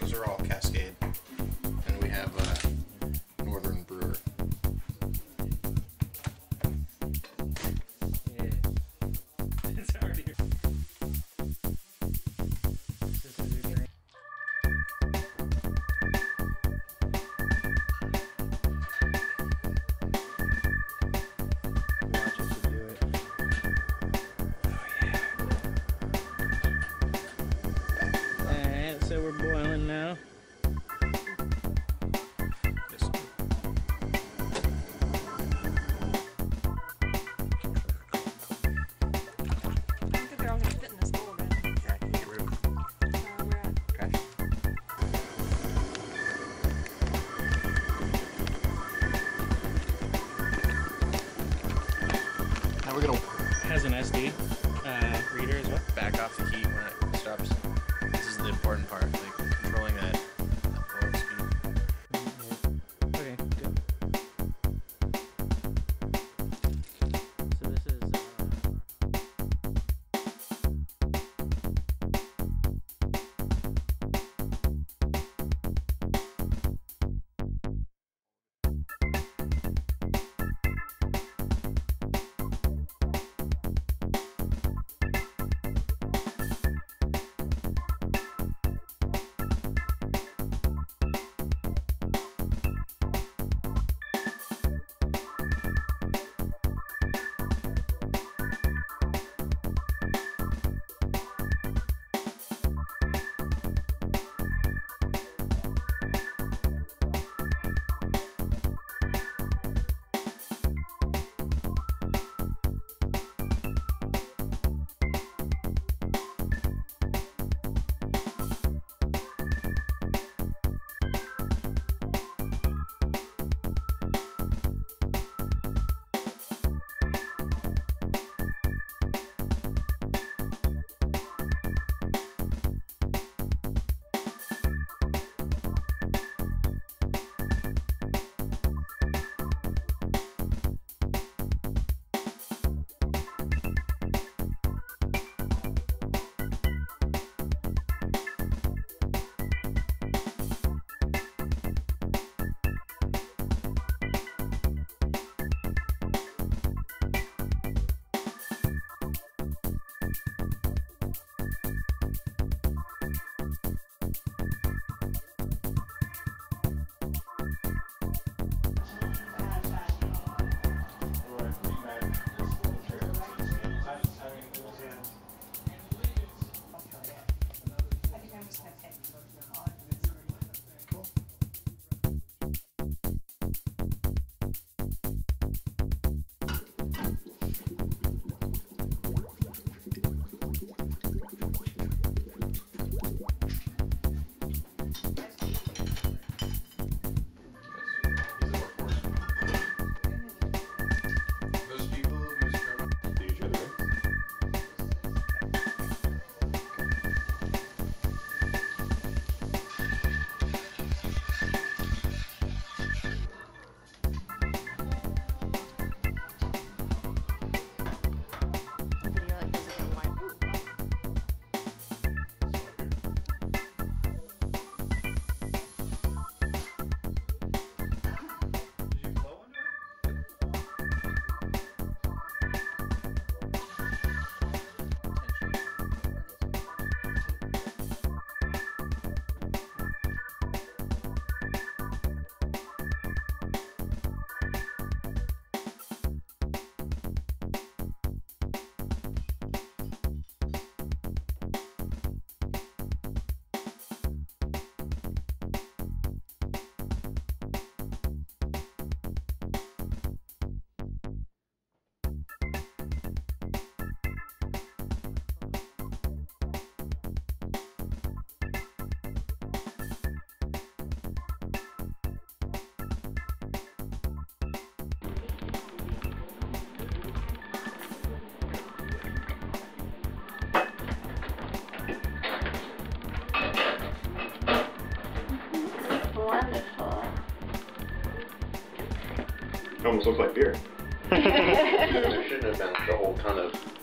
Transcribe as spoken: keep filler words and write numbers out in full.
those are all Cascade. And we have uh, Northern Brewer. Yeah. It's already here. This is your drink. Watch us do it. Alright, so we're boiling now. Yes. I think they're all gonna fit in this bowl, man. Yeah, I can get rid of Uh, we're at trash. Now we're gonna Has an S D uh, reader as well. back off the heat when it stops. This is the important part, like controlling that, that boil speed. Okay, good. So this is. Uh, I think I'm just gonna take a look at all of this. Those people who scream Do each other. Video like this is like, Did you blow into it? wonderful. It almost looks like beer. There shouldn't have been the whole ton of